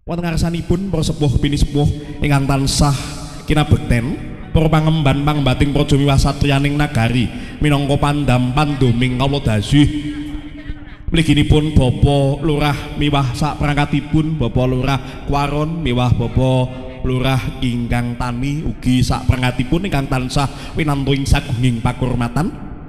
wonten ngarsanipun para sepuh bini sepuh ingkang tansah kinabekten para pangemban pangembating praja miwah satriyaning nagari minangka pandam panduming kawula dasih mliginipun Bapak Lurah miwah saprangkatipun Bapak Lurah Kwaron miwah Bapak Lurah ingkang tani ugi saprangkatipun ingkang tansah winantu ing sagunging pakurmatan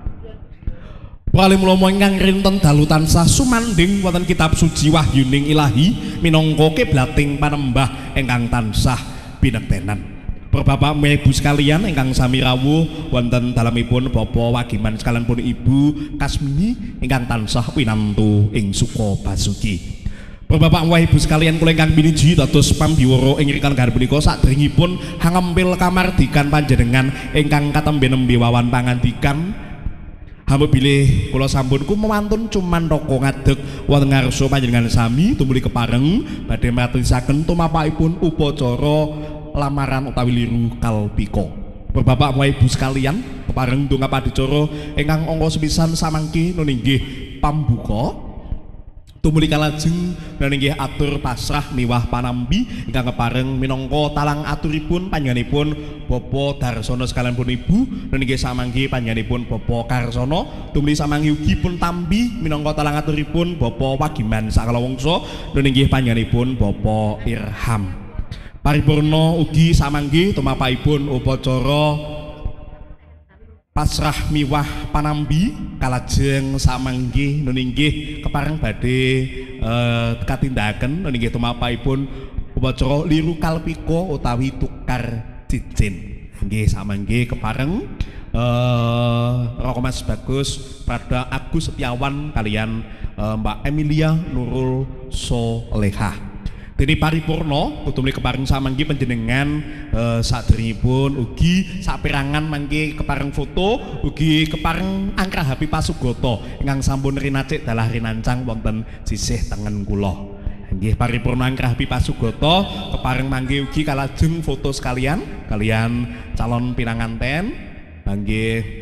Pralim Lomo ingkang rinten dalu tansah sumanding wonten kitab suci wahyuning ilahi minangka kiblating panembah ingkang tansah binektenan. Bapak Ibu sekalian ingkang sami rawuh wonten dalemipun Bapak Wagiman sekalian pun Ibu Kasmini ingkang tansah winantu ing suka basuki. Bapak Ibu sekalian kula ingkang biniji dados pambiwara ing rikan garep punika sadèrèngipun hangempil kamardikan panjenengan ingkang katembe nembe wawan pangandikan hamba bilih kula sampun kumawantun cuman roko ngadeg wonten ngarsa panjenengan sami tumuli kepareng badhe matrisaken tumapakipun upacara lamaran utawi liru kalpika. Bapak Ibu sekalian kepareng donga padicara ingkang angka sepisan samangke nuninggih pambuka tumuli kalajeng meninggih atur pasrah miwah panambi ingkang kepareng minangka talang aturipun panjenenganipun Bapak Darsono sekalian pun Ibu meninggih samangke panjenenganipun Bapak Karsono tumuli samangke ugi pun tambi minangka talang aturipun Bapak Wagiman sakalawangsa meninggih panjenenganipun Bapak Irham paripurna ugi samangke tumapakipun upacara pasrah miwah panambi kalajeng samangke nuninggih kepareng badhe katindahaken nuninggih tumapakipun upacara liru kalpika utawi tukar cincin. Nggih samangke kepareng Roko Mas Bagus Prada Agus Setiawan kalian Mbak Emilia Nurul Solehah. Dene paripurna utumli kepareng samangke panjenengan sadèrèngipun ugi saperangan mangke kepareng foto ugi kepareng angkrah HP Pasugata ingkang sampun rinacik dalah rinancang wonten sisih tengen kula. Nggih paripurna angkrah HP Pasugata kepareng mangke ugi kalajeng foto sekalian kalian calon pinanganten nggih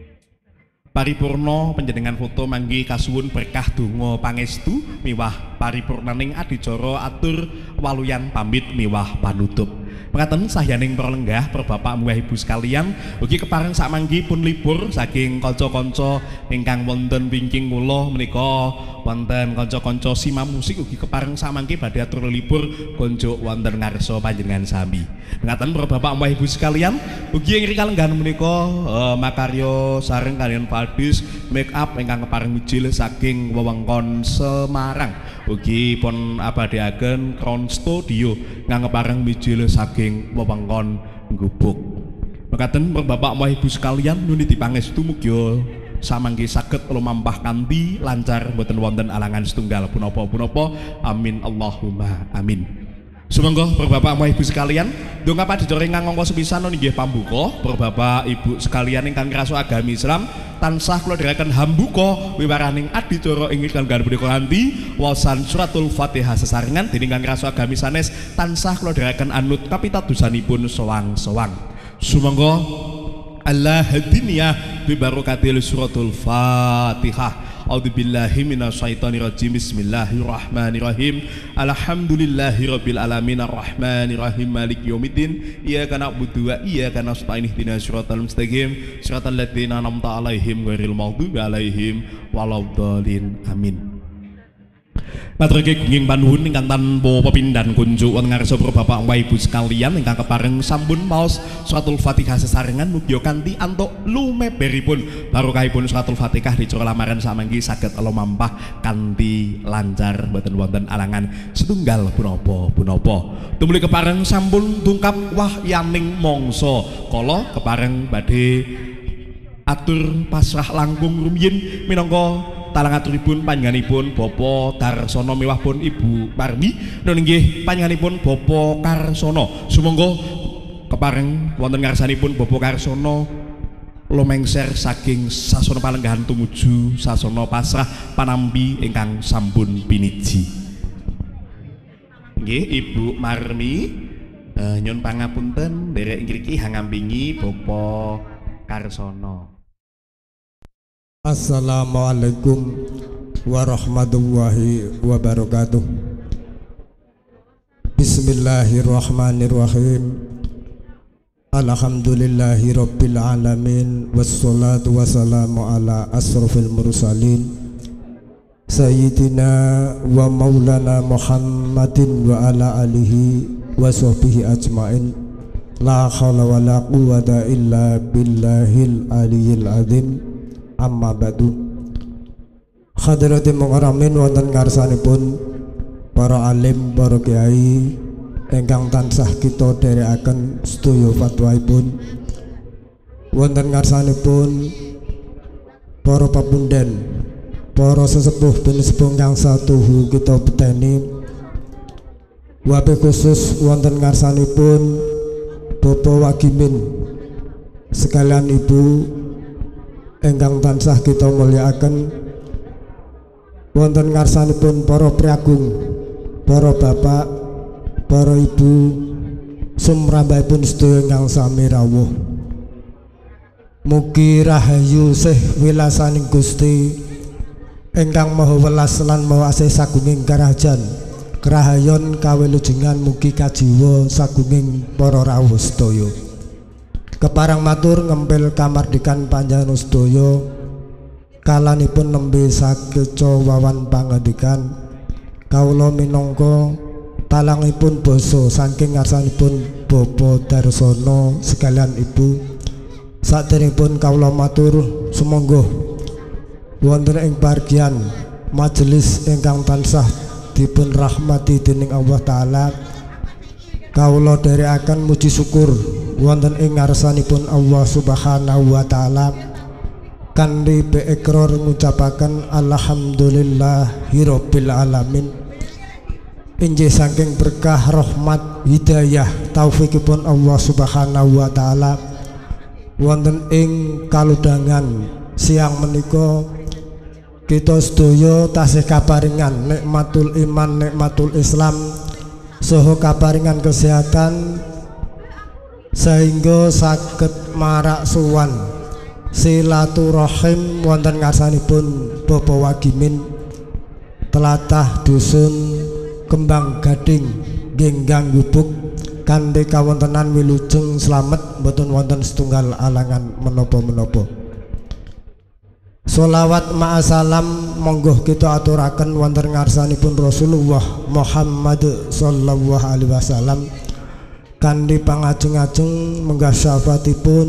paripurna panjenengan foto manggi kasuwun berkah donga pangestu miwah paripurnaning adicara atur waluyan pamit miwah panutup. Mekaten sahyaning para lenggah para bapak mbah ibu sekalian ugi kepareng sakmanggi pun libur saking kanca-kanca ingkang wonten wingking kula menika wonten kanca-kanca sima musik ugi kepareng sakmanggi badhe atur libur konjuk wonten ngarsa panjenengan sami. Mekaten para bapak mbah ibu sekalian ugi ing kalenggahan menika makarya sareng kaliyan Fadis make up ingkang kepareng mijil saking wewengkon Semarang ugi pun abadiaken Crown Studio ingkang kepareng mijil saking wewengkon Gubuk. Mekaten Bapak Ibu sekalian nuni dipangestu mugi samangke saged lumampah kanthi lancar mboten wonten alangan setunggal punapa-punapa. Amin Allahumma amin. Sumangga Bapak Ibu sekalian donga padicara ingkang angka sepisan nggih pambuka Bapak Ibu sekalian ingkang ngrasa agami Islam tansah kula dherekaken hambuka wiwaraning adicara ing kalenggahan punika kanthi waosan suratul Fatihah sesarengan dening ingkang ngrasa agami sanes tansah kula dherekaken anut kapitadosanipun sowang-sowang. Sumangga Allah hadiniyah bi barakatil suratul Fatihah. A'udzubillahi minasyaitonirrajim. Bismillahirrahmanirrahim. Alhamdulillahirabbil alamin arrahmanirrahim maliki yaumiddin. Iyyaka na'budu wa iyyaka nasta'in ihdinas siratal mustaqim siratal ladzina an'amta 'alaihim ghairil maghdubi 'alaihim waladdallin. Amin. Maturke gunging panuwun ingkang tanpa pepindhan kunjuk wonten ngarsa Bapak Ibu sekalian ingkang kepareng sampun maos suratul Fatihah sesarengan mugi kanthi antuk lumeberipun barokahipun suratul Fatihah dicara lamaran samangke saged lumampah kanthi lancar mboten wonten alangan setunggal punapa-punapa. Tumuli kepareng sampun tungkap wahyaning mangsa kala kepareng badhe atur pasrah langkung rumiyin minangka talangaturipun panjenenganipun Bapak Darsono miwah pun Ibu Parmi nggih panjenenganipun Bapak Karsono. Sumangga kepareng wonten ngarsanipun Bapak Karsono lumengser saking sasana palenggahan tumuju sasana pasrah panampi ingkang sampun piniji. Nggih Ibu Marmi nyun pangapunten nderek ngriki hangampingi Bapak Karsono. Assalamualaikum warahmatullahi wabarakatuh. Bismillahirrahmanirrahim. Alhamdulillahi rabbil alamin. Wassalatu wassalamu ala asrofil mursalin Sayyidina wa maulana Muhammadin wa ala alihi wa sahbihi ajma'in. La khawla wa la quwwata illa billahil aliyyil azim. Amma ba'du. Hadiratin mukarramin wonten ngarsanipun para alim, para kiai ingkang tansah kita dherekaken sedaya fatwaipun. Wonten ngarsanipun para papunden, para sesepuh bin sepuh kang satuhu kita beteni. Wabil khusus wonten ngarsanipun Bapak Wagimin sekalian ibu ingkang tansah kita mulyakaken. Wonten ngarsanipun para priagung, para bapak, para ibu, sumrambahipun sedaya ingkang sami rawuh. Mugi rahayu sih wilasaning Gusti ingkang maha welas lan maha asih sagunging karajan kerahayon kawilujengan mugi kajiwa sagunging para rawuh sedaya. Keparang matur ngempil kamardikan panjenengan sedaya kalanipun nembe sakeca wawan pangandikan kawula minangka talangipun basa saking ngarsanipun Bapak Darsono sekalian ibu. Saderengipun kawula matur sumangga wonten ing pargian majelis ingkang tansah dipun rahmati dening Allah Ta'ala, kawula dherekaken muji syukur wonten ing ngarsanipun Allah Subhanahu wa Ta'ala kanthi beikrar ngucapaken alhamdulillahirabbil alamin. Injih saking berkah rahmat hidayah taufikipun Allah Subhanahu wa Ta'ala wonten ing kaludangan siang menika kita sedaya tasih kaparingan nikmatul iman, nikmatul Islam, saha kaparingan kesehatan sehingga saged marak suwan silaturahim wonten ngarsanipun Bapak Wagimin telatah dusun Kembang Gading Genggang Gubuk kanthi kawontenan wilujeng slamet mboten wonten setunggal alangan menapa-menapa. Sholawat ma'asalam monggo kita aturaken wonten ngarsanipun Rasulullah Muhammad sallallahu alaihi wasallam kanthi pangajeng-ajeng menggah syafaatipun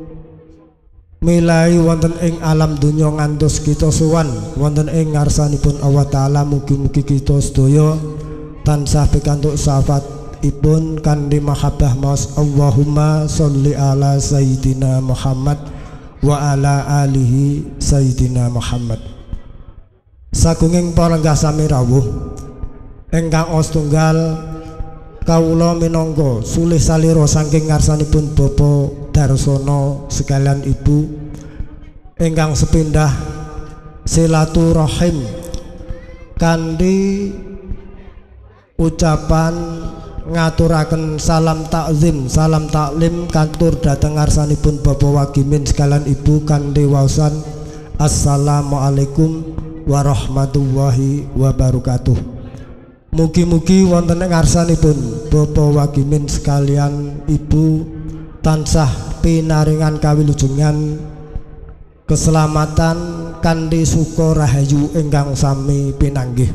milai wonten ing alam dunya ngantos kita sowan wonten ing ngarsanipun Allah Ta'ala. Mugi-mugi kita sedaya tansah pikantuk syafaatipun kanthi mahabbah maos Allahumma sholli ala sayyidina Muhammad wa ala alihi sayyidina Muhammad. Sagunging para lenggah sami rawuh ingkang ostunggal kawula minangka sulih salira saking ngarsanipun Bapak Darsono sekalian ibu ingkang sepindah silaturahim kanthi ucapan ngaturaken salam takzim, salam taklim kantur dhateng ngarsanipun Bapak Wagimin sekalian ibu kanthi waosan assalamualaikum warahmatullahi wabarakatuh. Mugi-mugi wonten ing ngarsanipun Bapak Wagimin sekalian ibu tansah pinaringan kawilujengan keselamatan kanthi suka rahayu ingkang sami pinanggih.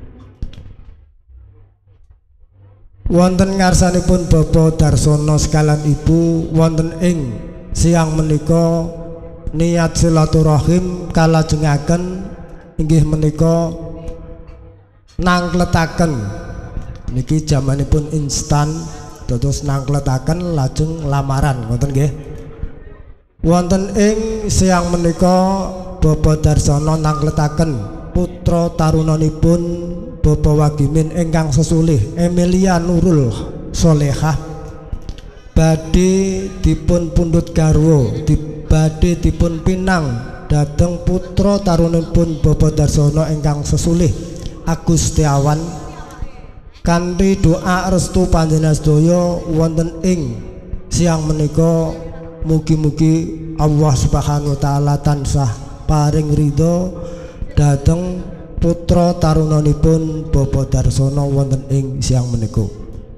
Wonten ngarsanipun Bapak Darsono sekalian ibu wonten ing siang menika niat silaturahim kalajengaken inggih menika nangkletaken niki jamanipun instan dados nangkletaken lajeng lamaran ngoten nggih. Wonten ing siang menika Bapak Darsono nangkletaken putra tarunanipun Bapak Wagimin ingkang sesulih Emilia Nurul Solehah badhe dipun pundhut garwa badhe dipun pinang dhateng putra tarunipun Bapak Darsono ingkang sesulih Agus Setiawan kanthi doa restu panjenengan sedaya wonten ing siang menika mugi-mugi Allah Subhanahu wa Ta'ala tansah paring ridho dhateng putra tarunanipun Bapak Darsono wonten ing siang menika.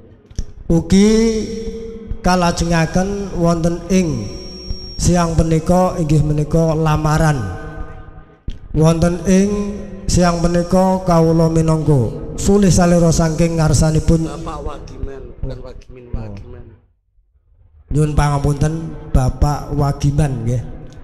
Ugi kalajengaken wonten ing siang punika inggih menika lamaran. Wonten ing siang punika kawula minangka sulih salira saking ngarsanipun Bapak Wagiman, bukan Wagimin, Wagiman. Nyuwun pangapunten Bapak Wagiman nggih.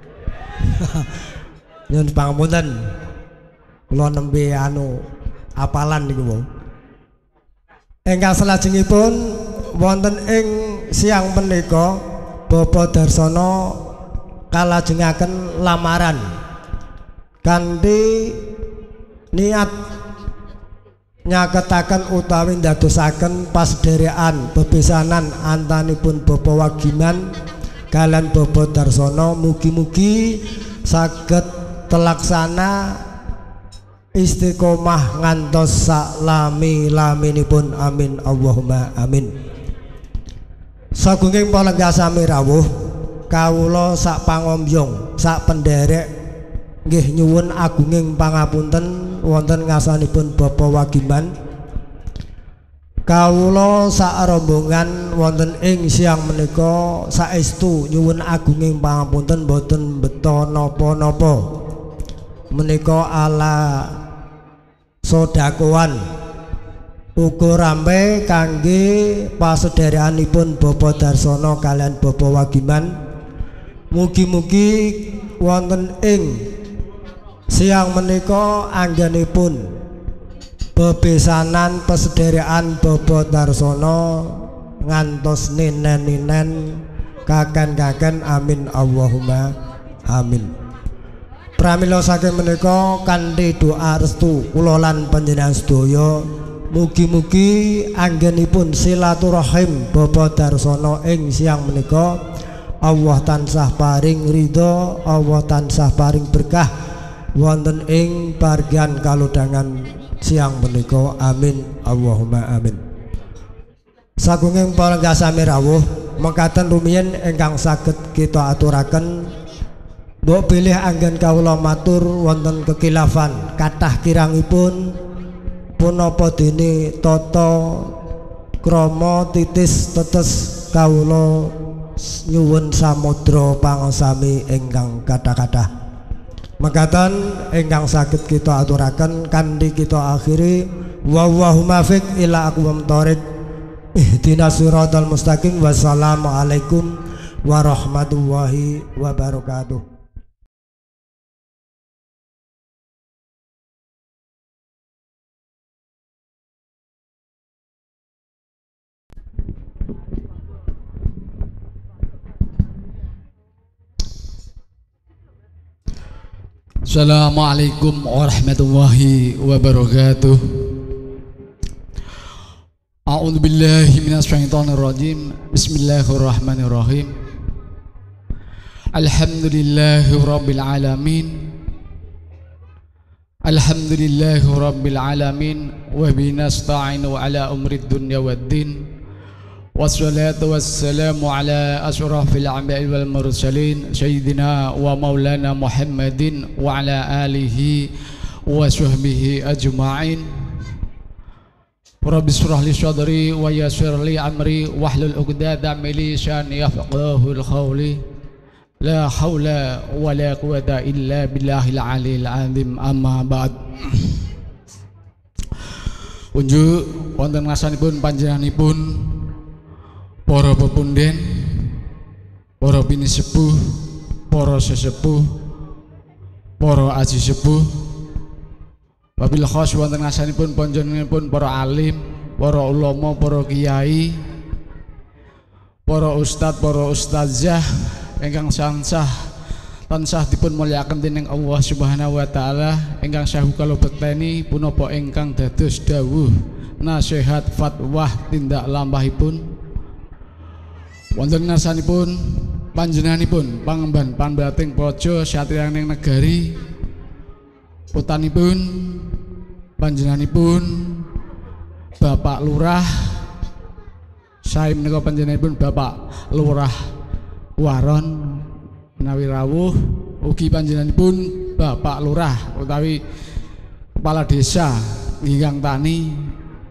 Nyuwun pangapunten. Kula nembe apalan niku wong. Ingkang salajengipun wonten ing siang punika Bapak Darsana kalajengaken lamaran kanthi niat nyaketaken utawi ndadosaken pasederekan bebesanan antanipun Bapak Wagiman kaliyan Bapak Darsana. Mugi-mugi saged telaksana istiqomah ngantos salami-laminipun, amin Allahumma amin. Sagunging palenggah sami rawuh kawula sak pangombyong sak penderek nggih nyuwun agunging pangapunten wonten ngasanipun Bapak Wagiman. Kawula sak rombongan wonten ing siang menika saestu nyuwun agunging pangapunten boten beta napa-napa menika ala sodakoan uga rampe kangge pasederekanipun Bapak Darsana kaliyan Bapak Wagiman. Mugi-mugi wonten ing siang menika anggenipun bebesanan pasederekan Bapak Darsana ngantos ninen-ninen kaken-kaken, amin Allahumma amin. Pramila saking menika kanthi doa restu kula lan panjenengan sedaya mugi-mugi anggenipun silaturahim Bapak Darsana ing siang menika Allah tansah paring ridho, Allah tansah paring berkah wonten ing bargan kalodhangan siang menika, amin Allahumma amin. Sagunging palenggah sami rawuh mekaten rumiyin ingkang saged kita aturaken. Mbok bilih anggen kawula matur wonten kekilafan kathah kirangipun punapa dene tata krama titis tetes kawula nyuwun samudra pangasami ingkang kathah-kathah. Mekaten ingkang saged kita aturaken kanthi kita akhiri wallahu muwaffiq ila aqwamit thoriq ihdinas siratal mustaqim. Wassalamualaikum warahmatullahi wabarakatuh. Assalamualaikum warahmatullahi wabarakatuh. A'udzu billahi minasyaitonir rajim. Bismillahirrahmanirrahim. Alhamdulillahi rabbil alamin. Alhamdulillahi rabbil alamin wa bihi nasta'inu ala umrid dunya waddin. Wassalatu wassalamu ala asyrafil anbiya'i wal mursalin sayyidina wa maulana Muhammadin wa ala alihi wa sahbihi ajma'in. Rabbi shrah li sadri wa yassir li amri wahlul 'uqdatam min lisani yafqahul qawli. La haula wa la quwwata illa billahil aliyil azim, amma ba'd. Unjuk wonten ngasanipun panjenenganipun para pepunden, para bini sepuh, para sesepuh, para aji sepuh, wabil khas wonten ngasanipun panjenenganipun para alim, para ulama, para kiai, para ustad, para ustazah ingkang tansah dipun mulyakaken dening Allah Subhanahu wa taala, ingkang sahu kalobekteni punapa ingkang dados dawuh nasihat fatwa tindak lampahipun wonten ngarsanipun panjenenganipun pangemban panbating praja satriyaning negari putanipun panjenenganipun Bapak Lurah sae menika panjenenganipun Bapak Lurah Waron menawi rawuh ugi panjenenganipun Bapak Lurah utawi kepala desa ingkang tani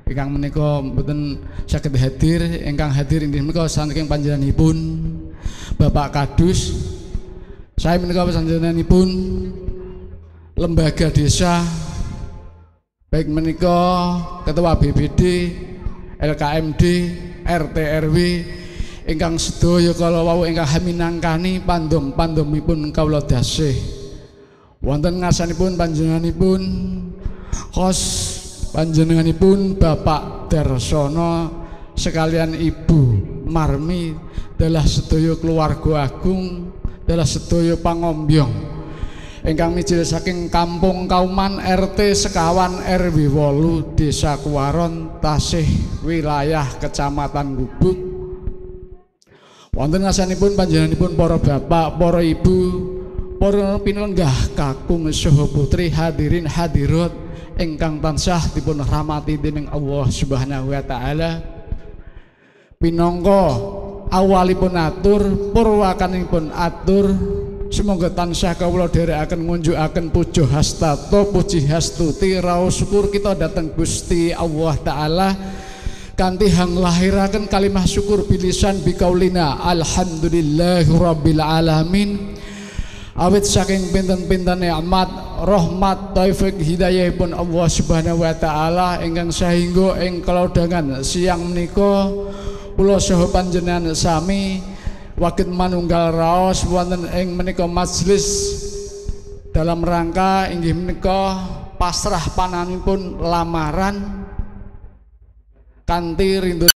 ingkang menika mboten saged hadir, ingkang hadir inggih menika saking panjenenganipun Bapak Kadus. Saya menika panjenenganipun lembaga desa, baik menika ketua BBD, LKMD, RT RW ingkang sedaya kala wau ingkang haminangkani pandom-pandomipun kawula dasih. Wonten ngarsanipun panjenenganipun Kos panjenenganipun Bapak Darsono sekalian Ibu Marmi dalah sedaya keluarga agung, dalah sedaya pangombyong ingkang mijil saking Kampung Kauman RT sekawan RW 8 Desa Kuwaron Tasih wilayah Kecamatan Gubuk. Wonten ngarsanipun panjenenganipun para bapak, para ibu, para pinelenggah kakung saha putri hadirin hadirat ingkang tansah dipun rahmati dening Allah Subhanahu wa taala. Pinangka awalipun atur, purwakanipun atur, semoga tansah kawula dherekaken ngunjukaken puja hastata, puji hastuti, raos syukur kita dhateng Gusti Allah taala kanthi hang lahiraken kalimah syukur bilisan bikaulina alhamdulillahirabbil alamin. Awit saking pinten-pinten nikmat, rahmat, taufik, hidayahipun Allah Subhanahu wa taala ingkang sahingga ing kalodhangan siang menika kula saha panjenengan sami wakit manunggal raos wonten ing menika majelis dalam rangka inggih menika pasrah pananipun lamaran kanthi rindu